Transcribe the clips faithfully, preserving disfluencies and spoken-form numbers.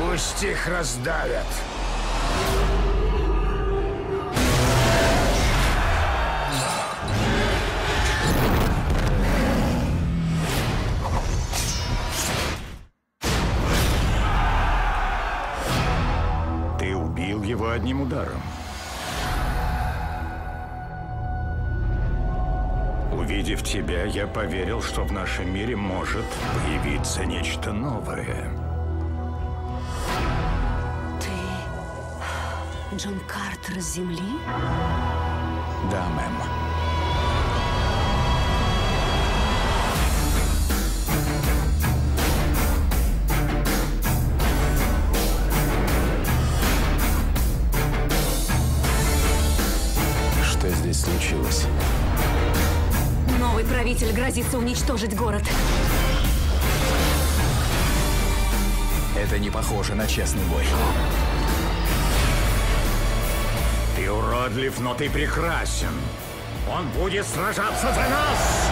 Пусть их раздавят. Ты убил его одним ударом. Увидев тебя, я поверил, что в нашем мире может появиться нечто новое. Ты Джон Картер с Земли? Да, мэм. Что здесь случилось? Новый правитель грозится уничтожить город. Это не похоже на честный бой. Ты уродлив, но ты прекрасен. Он будет сражаться за нас!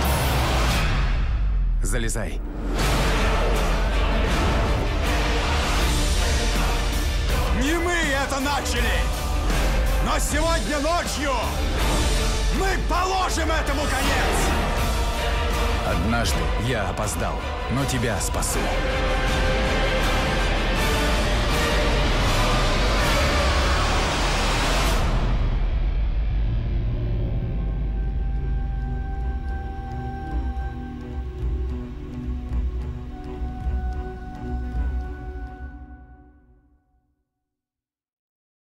Залезай. Не мы это начали! Но сегодня ночью мы положим этому конец! Однажды я опоздал, но тебя спасу.